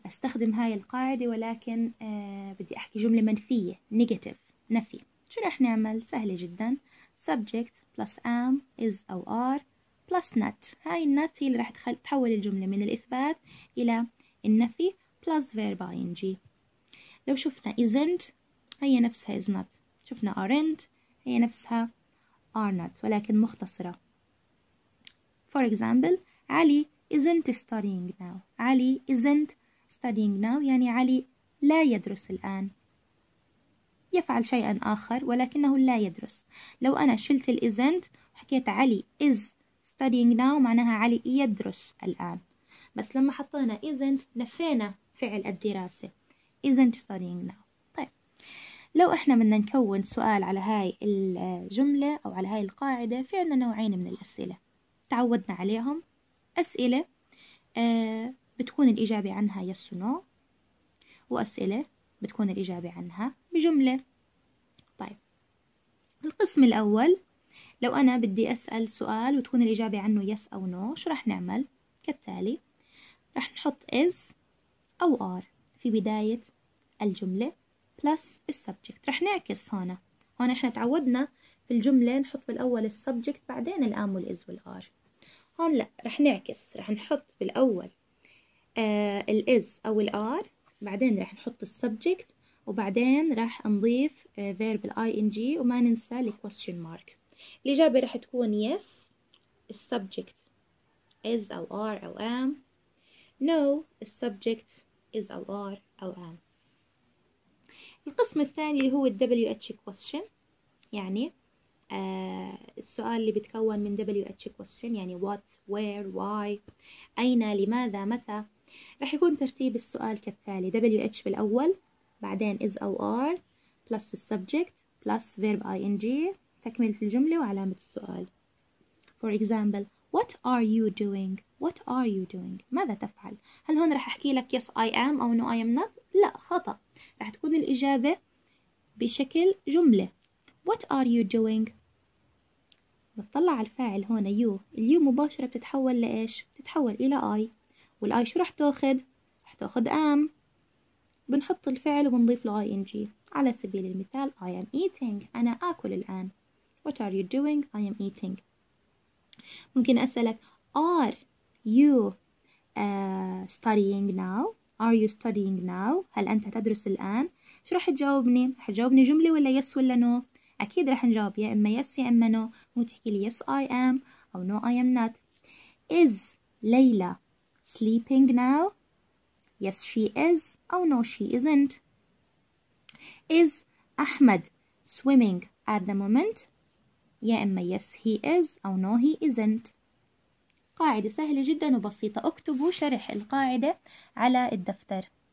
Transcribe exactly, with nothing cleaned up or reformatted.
أستخدم هاي القاعدة ولكن آه بدي أحكي جملة منفية negative نفي. شو رح نعمل؟ سهلة جدا. subject plus am is أو are plus not. هاي النت هي اللي رح تحول الجملة من الإثبات إلى النفي plus verb ing. لو شفنا isn't هي نفسها is not. شفنا aren't هي نفسها are not ولكن مختصرة. For example علي isn't studying now. علي isn't studying now يعني علي لا يدرس الآن. يفعل شيئا آخر ولكنه لا يدرس. لو أنا شلت ال isn't وحكيت علي is studying now معناها علي يدرس الآن. بس لما حطينا isn't نفينا فعل الدراسة. isn't studying now. طيب لو احنا بدنا نكون سؤال على هاي الجملة أو على هاي القاعدة، في عنا نوعين من الأسئلة تعودنا عليهم. أسئلة آه بتكون الإجابة عنها yes و no، وأسئلة بتكون الإجابة عنها بجملة. طيب القسم الأول لو أنا بدي أسأل سؤال وتكون الإجابة عنه yes أو no، شو رح نعمل؟ كالتالي رح نحط is أو are في بداية الجملة plus السبجكت. رح نعكس هنا. هنا احنا تعودنا في الجملة نحط بالأول السبجكت بعدين الام والإز والآر. هون لا، رح نعكس. رح نحط بالأول آه الإز أو الآر، بعدين رح نحط السبجكت، وبعدين رح نضيف آه verb الاي ان جي، وما ننسى الكويستشن مارك. الإجابة رح تكون yes السبجكت is أو are أو am. no السبجكت is أو are أو am. القسم الثاني اللي هو ال دبليو اتش question، يعني آه السؤال اللي بيتكون من دبليو اتش question، يعني what where why أين لماذا متى. رح يكون ترتيب السؤال كالتالي: دبليو اتش بالأول، بعدين is أو are plus السبجكت plus verb ing، تكملة الجملة وعلامة السؤال. For example what are you doing؟ what are you doing؟ ماذا تفعل؟ هل هون رح أحكي لك yes I am أو no I am not؟ لا، خطأ. رح تكون الإجابة بشكل جملة. what are you doing؟ بتطلع على الفاعل هون you، اليو مباشرة بتتحول لإيش؟ بتتحول إلى I، والآي شو رح تاخد؟ رح تاخد am. بنحط الفعل وبنضيف له ing. على سبيل المثال I am eating، أنا آكل الآن. what are you doing؟ I am eating. ممكن أسألك are you uh, studying now؟ are you studying now؟ هل أنت تدرس الآن؟ شو رح تجاوبني؟ رح تجاوبني جملة ولا yes ولا no؟ أكيد رح نجاوب يا إما yes يا إما no. مو تحكي لي yes I am أو no I am not. is ليلى sleeping now؟ yes she is أو no she isn't. is أحمد swimming at the moment؟ يا إما yes he is أو no he isn't. قاعدة سهلة جدا وبسيطة. اكتبوا شرح القاعدة على الدفتر.